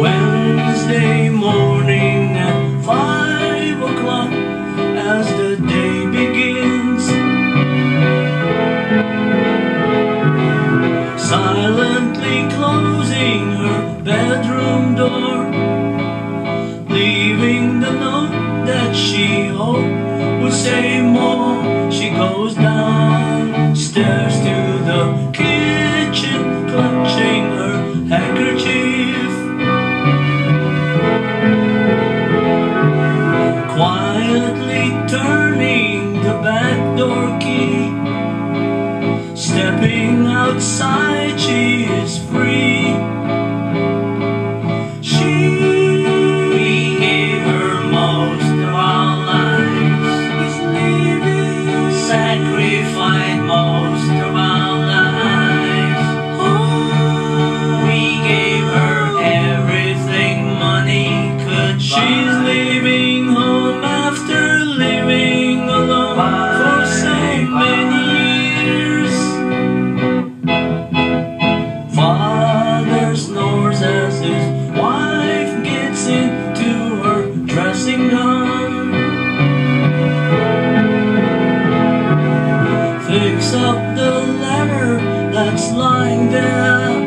Wednesday morning at 5 o'clock, as the day begins, silently closing her bedroom door, leaving the note that she hoped would say more. She goes downstairs to the kitchen, clutching her handkerchief, quietly turning the back door key. Stepping outside, she is free. We gave her most of our lives, sacrificed most of our lives. We gave her everything money could. She's leaving home after living alone for so many years. Father snores as his wife gets into her dressing gown, picks up the letter that's lying there,